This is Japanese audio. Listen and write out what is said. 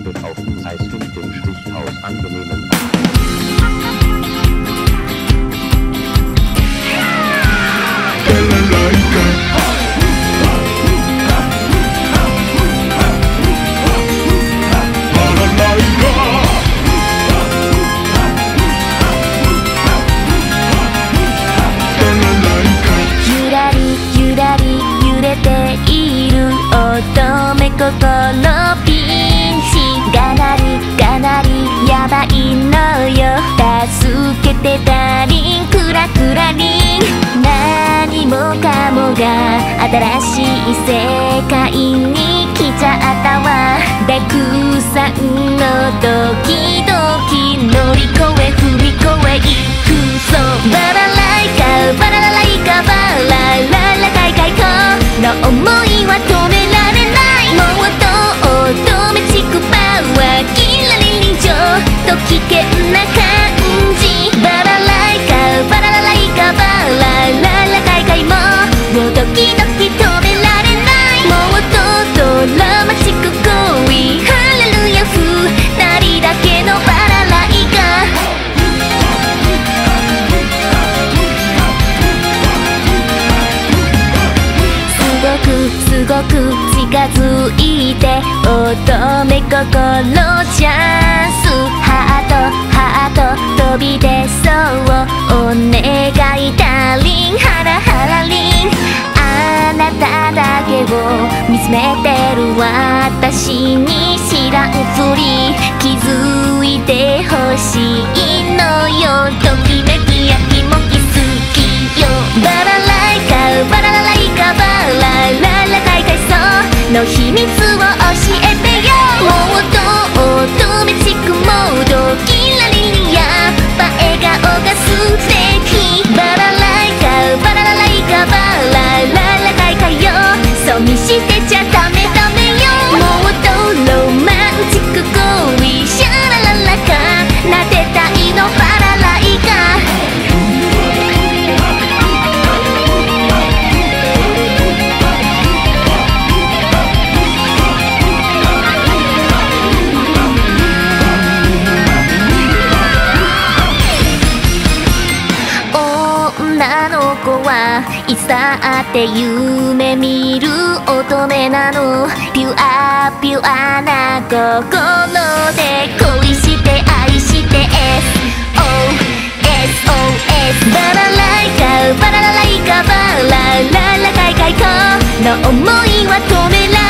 endet auf eisfindem Schlichthaus angenehmen. ゆらりゆらり揺れている乙女心ピンチがなりがなりやばいのよ助けてダーリンクラクラリン何もかもが新しい世界に来ちゃったわ大工さんのドキドキ乗り越え踏み越えいくぞバラライカバララライカバラララカイカイコの想いは止められないもっと乙女チクパワーキラリリンジョと危険な感じバラライカバララライカバラララカイカイももうドキドキ止められないもっとドラマチック恋ハレルヤ二人だけのバラライカすごく近づいて乙女心チャンスハート飛び出そうお願いダーリンハラハラリンあなただけを見つめてる私に知らんふり気づいてほしいのよときめきやきもき好きよバラライカバララライカバラララカイカイソの秘密を教えてよもっと乙女チックモードキラリリンやっぱ笑顔が素敵バラライカバララライカバラララカイカイよそう見してちゃダメダメよもっとロマンチック恋シャラララかなでたいのバラライカ女の子はいつだって夢見る乙女なのピュアピュアな心で恋して愛して SOSOS バラライカバララライカバラララカイカイコの想いは止められない